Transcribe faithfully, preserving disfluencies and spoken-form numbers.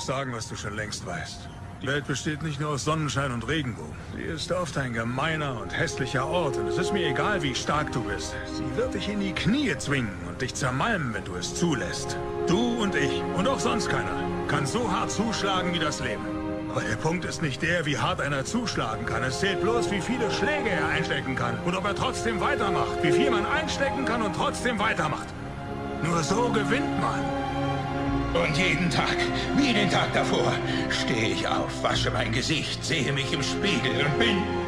sagen, was du schon längst weißt. Die Welt besteht nicht nur aus Sonnenschein und Regenbogen. Sie ist oft ein gemeiner und hässlicher Ort und es ist mir egal, wie stark du bist. Sie wird dich in die Knie zwingen und dich zermalmen, wenn du es zulässt. Du und ich und auch sonst keiner kann so hart zuschlagen wie das Leben. Aber der Punkt ist nicht der, wie hart einer zuschlagen kann. Es zählt bloß, wie viele Schläge er einstecken kann und ob er trotzdem weitermacht. Wie viel man einstecken kann und trotzdem weitermacht. Nur so gewinnt man. Und jeden Tag, wie den Tag davor, stehe ich auf, wasche mein Gesicht, sehe mich im Spiegel und bin